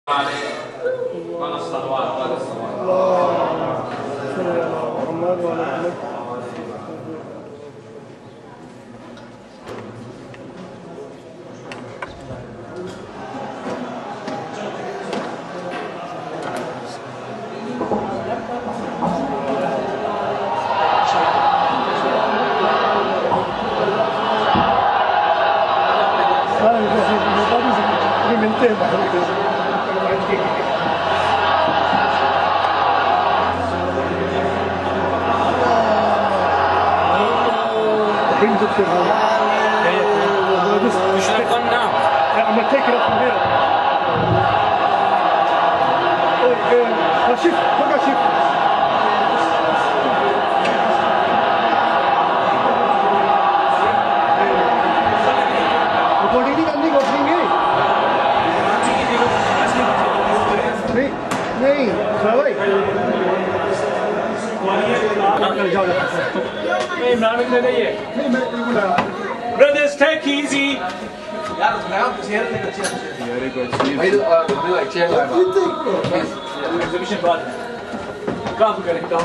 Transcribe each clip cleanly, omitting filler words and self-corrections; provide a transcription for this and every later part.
على الصلوات بعد الصلوات. اللهم صل على محمد وعلى محمد. You should have gone now. I'm going to take it up from here. Shift, look at shift. Recording नहीं करनी है। नहीं, भाई। Brothers, take easy. Exhibition बाद काम करें काम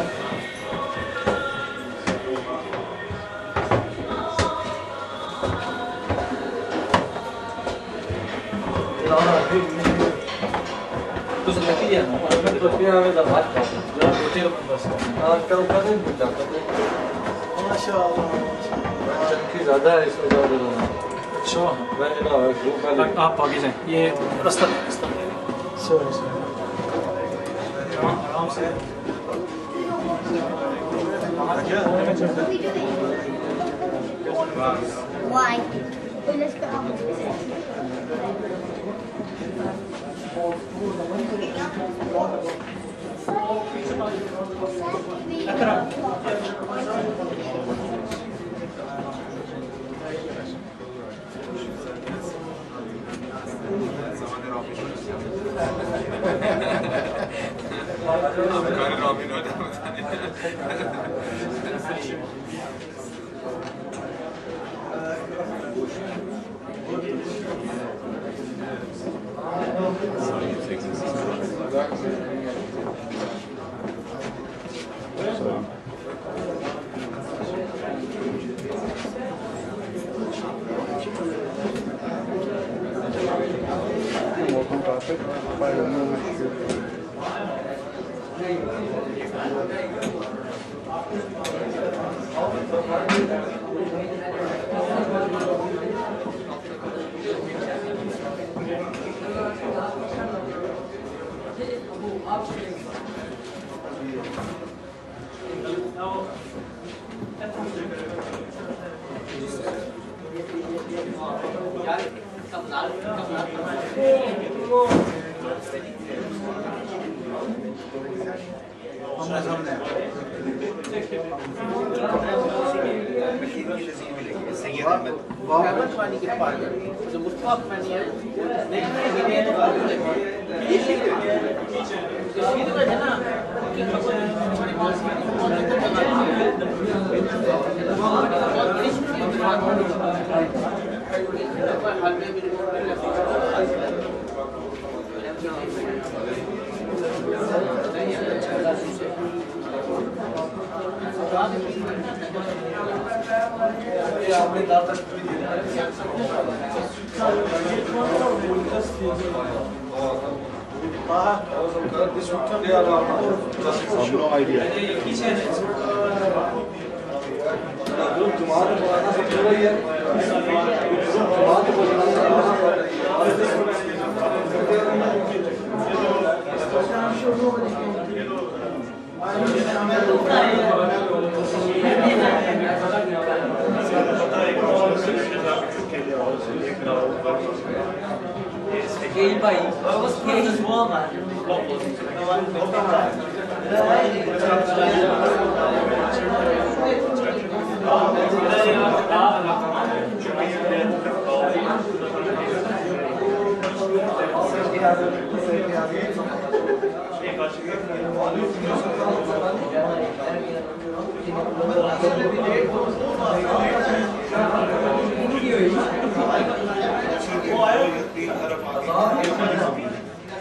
तो सकती है ना तो फिर हमें दबात कर जरा सोचे बस कल करें माशाल्लाह चक्की ज़्यादा है इसमें ज़्यादा अच्छा मैंने ना आप आगे जाएं ये रास्ता सॉरी आराम से Why? Let's go. No idea. Gay país, vamos gays woman.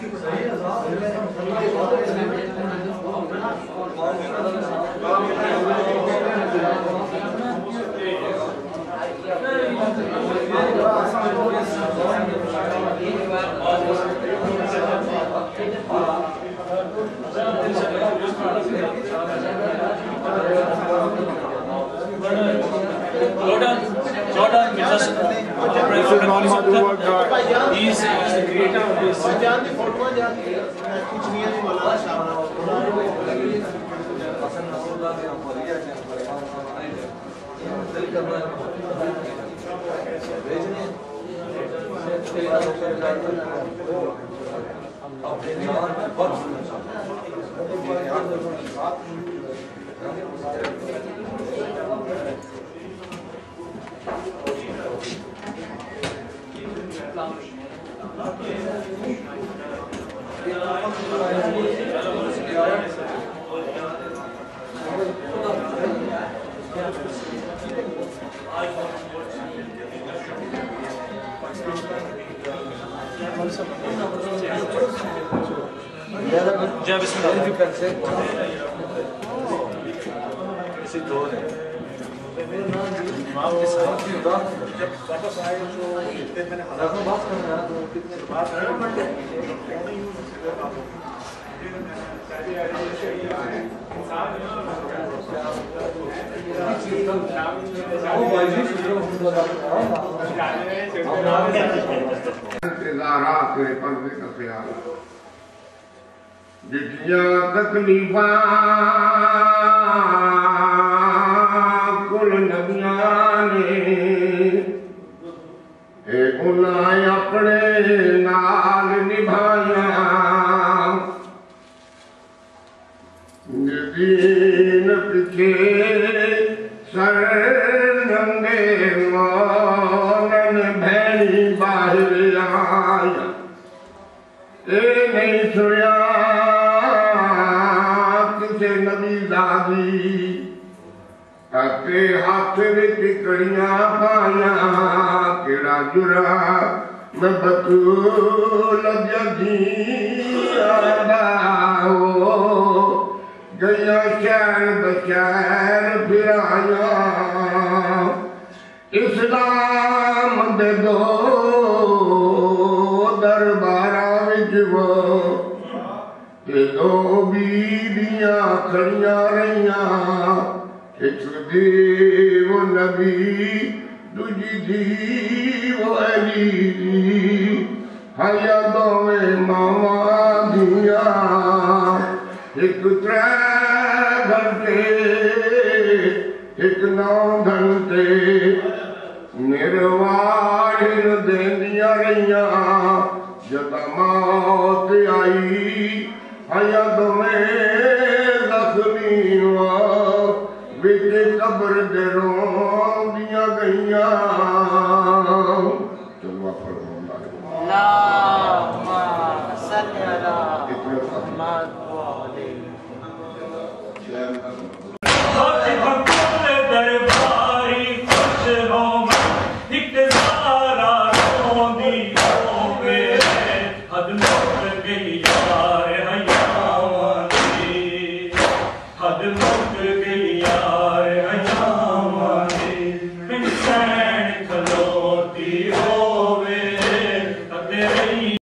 Jordan Mirza he's the creator of this. जय बिस्मिल्लाह इसी दो है इमाम के साथ जब वापस आए तो मैंने बात करना है तो कितने बात जितियां तकलीफां कुल नबियां ने उन्हें अपने नाल निभाया दीन पिछे सर नंगे मौनन भैनी बाहर आया नहीं सुनिया किसे नबी दादी अके हाथ विच कड़ियां पाया केड़ा जुरा मैं बतूल जगी गया शहर बशहर फिराया इस्लाम दे दो दरबारा विच वो ते दो बीबियां खड़ियां रहियां एक दी वो नबी दूजी दी वो अली हया दोवें मावा दिया एक 3 घंटे एक 9 घंटे निर्वाण देंदियां रहियां जब मौत आई हया दोवें जख्मी बिच कब्र दे रोंदियां गईयां चलो दरबारी खुश हो एक सारा रोंदी हो गए हद लग गई